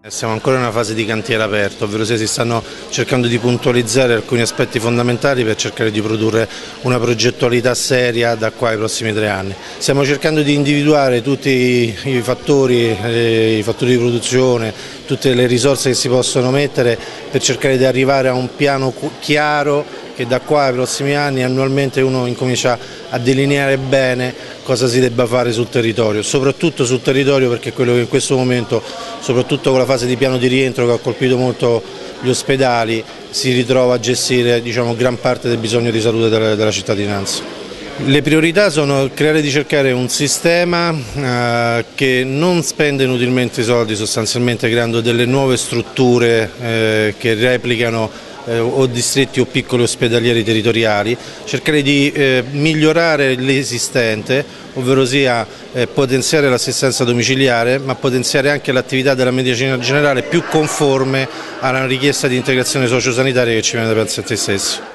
Siamo ancora in una fase di cantiere aperto, ovvero si stanno cercando di puntualizzare alcuni aspetti fondamentali per cercare di produrre una progettualità seria da qua ai prossimi 3 anni. Stiamo cercando di individuare tutti i fattori di produzione, tutte le risorse che si possono mettere per cercare di arrivare a un piano chiaro che da qua ai prossimi anni annualmente uno incomincia a delineare bene cosa si debba fare sul territorio, soprattutto sul territorio, perché è quello che in questo momento, soprattutto con la fase di piano di rientro che ha colpito molto gli ospedali, si ritrova a gestire, diciamo, gran parte del bisogno di salute della cittadinanza. Le priorità sono creare e cercare un sistema che non spende inutilmente i soldi, sostanzialmente creando delle nuove strutture che replicano o distretti o piccoli ospedalieri territoriali, cercare di migliorare l'esistente, ovvero sia potenziare l'assistenza domiciliare, ma potenziare anche l'attività della medicina generale più conforme alla richiesta di integrazione sociosanitaria che ci viene dai pazienti stessi.